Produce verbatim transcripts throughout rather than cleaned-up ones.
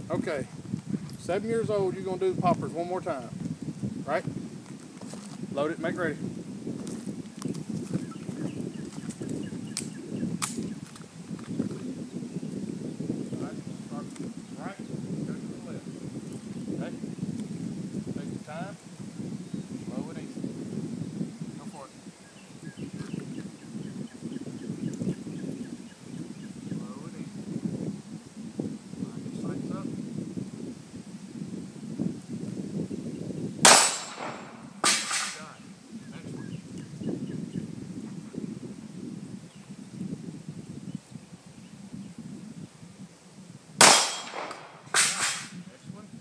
Okay, seven years old, you're gonna do the poppers one more time, right? Load it, make ready. All right, start right, go to the left. Okay, take your time, slow and easy. Go for it. Slow and easy. Line your sights up. Done. Next one. Next one.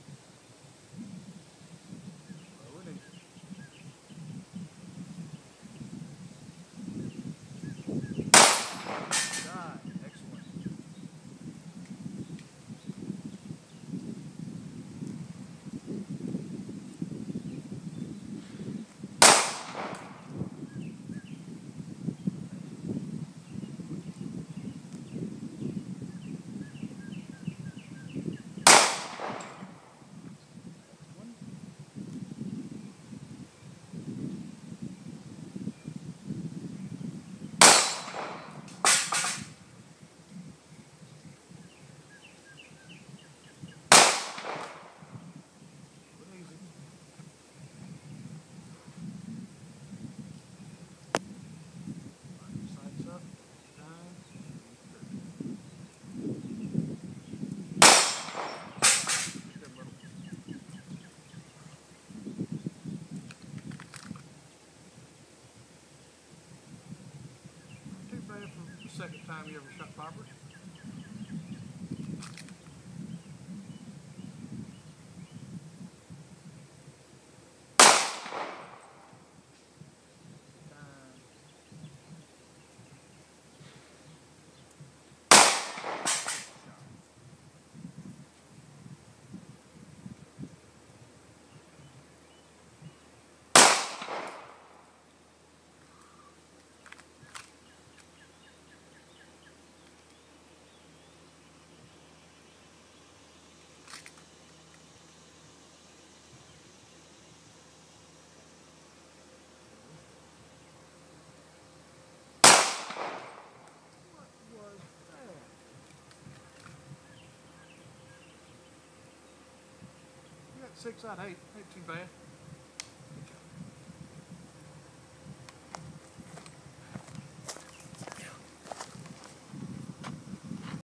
Slow and easy. Done. Next one. Second time you ever shot poppers? Six out of eight, ain't too bad.